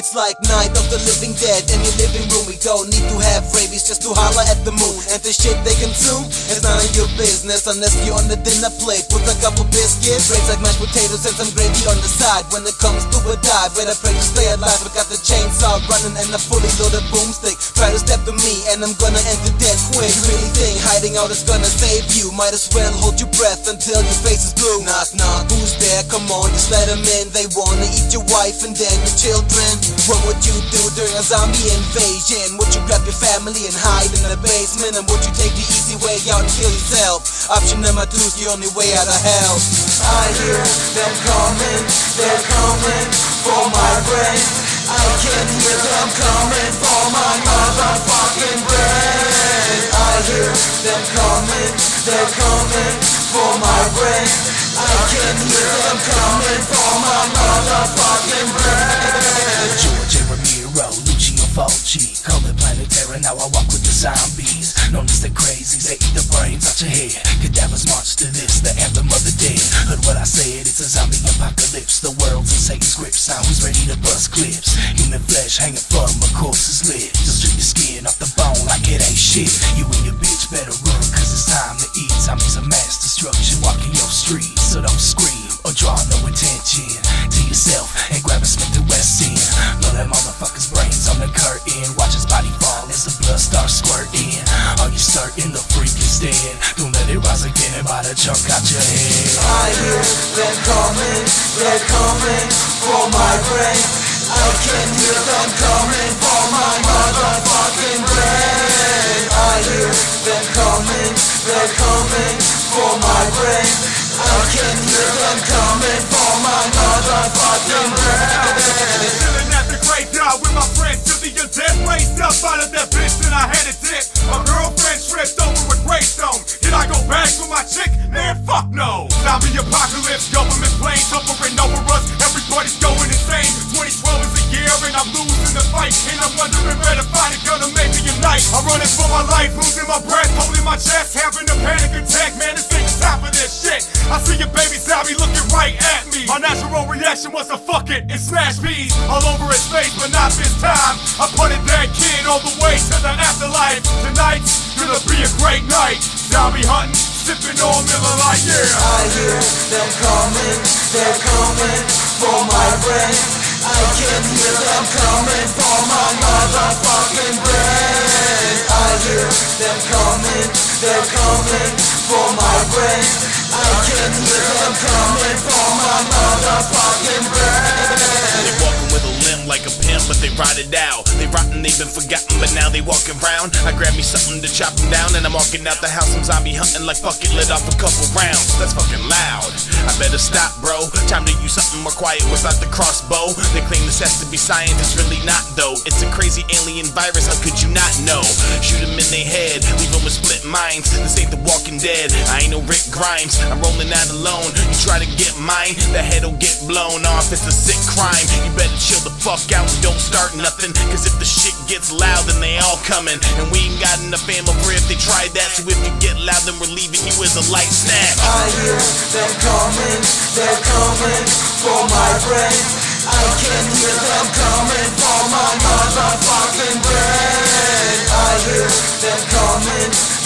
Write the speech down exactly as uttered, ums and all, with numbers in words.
It's like Night of the Living Dead in your living room. We don't need to have rabies just to holler at the moon. And the shit they consume is none of your business unless you're on the dinner plate with a couple biscuits, breaks like mashed potatoes and some gravy on the side. When it comes to a dive, better pray to stay alive. I got the chainsaw running and a fully loaded boomstick. Try to step to me and I'm gonna end you dead quick. You really think hiding out is gonna save you? Might as well hold your breath until your face is blue. Knock knock, who's there? Come on, just let them in. They wanna eat your wife and then your children. What would you do during a zombie invasion? Would you grab your family and hide in the basement? And would you take the easy way out and kill yourself? Option number two's the only way out of hell. I hear them coming, they're coming for my brain. I can hear them coming for my motherfucking brain. I hear them coming, they're coming for my brain. I can hear them coming for my motherfucking brain. George Ramiro, Lucio Fulci, color planetary, now I walk with the zombies. Known as the crazies, they eat the brains out your head. Cadavers march to this, the anthem of the dead. Heard what I said, it's a zombie apocalypse. The world's in Satan's grips, now who's ready to bust clips? Human flesh hanging from a corpse's lid. Just strip your skin off the bone like it ain't shit. You and your bitch better run, cause it's time to eat. Zombies of mass destruction walking your streets. So don't scream or draw no attention to yourself and grab a Smith and Wesson. Blow that motherfucker's brains on the curtain. Watch his body fall as the blood starts squirting. Are you certain the freak is dead? Don't let it rise again and bite a chunk out your head. I hear them coming, they're coming for my brain. I can hear them coming for my motherfucking brain. I hear them coming, they're coming for my brain. I can hear them coming for my motherfucking brain. Chilling at the graveyard with my friends till the undead raised up out of that bitch and I had it dip. My girlfriend tripped over a gravestone. Did I go back for my chick? Man, fuck no. Zombie apocalypse, government planes hovering over us. Everybody's going insane. twenty twelve is a year and I'm losing the fight. And I'm wondering where to find a gun to make me unite. I'm running for my life, losing my breath, holding my chest, having a panic attack. Man, this ain't the top of this shit. I see a baby zombie looking right at me. My natural reaction was to fuck it and smash bees all over his face, but not this time. I punted that kid all the way to the afterlife. Tonight's gonna be a great night. Zombie hunting, sipping on Miller Lite, yeah. I hear them coming, they're coming for my brain. I can hear them coming for my motherfucking brain. I hear them coming, they're coming for my brain. I can hear them coming for my motherfucking brain. They walking with a limb like a pimp, but they ride it out. They rotten, they've been forgotten, but now they walking round. I grab me something to chop them down, and I'm walking out the house. I'm zombie hunting like fuck it, lit off a couple rounds. That's fucking loud. I better stop, bro. Time to use something more quiet without the crossbow. They claim this has to be science, it's really not though. It's a crazy alien virus, how could you not know? Shoot them in their head, leave them with split minds. This ain't The Walking Dead, I ain't no Rick Grimes. I'm rolling out alone, you try to get mine, the head'll get blown off, it's a sick crime. You better chill the fuck out and don't start nothing, cause if the shit gets loud then they all coming. And we ain't got enough ammo for if they try that, so if you get loud then we're leaving you as a light snack. I hear them coming, they're coming for my brain. I can hear them coming for my motherfucking brain. I hear them coming,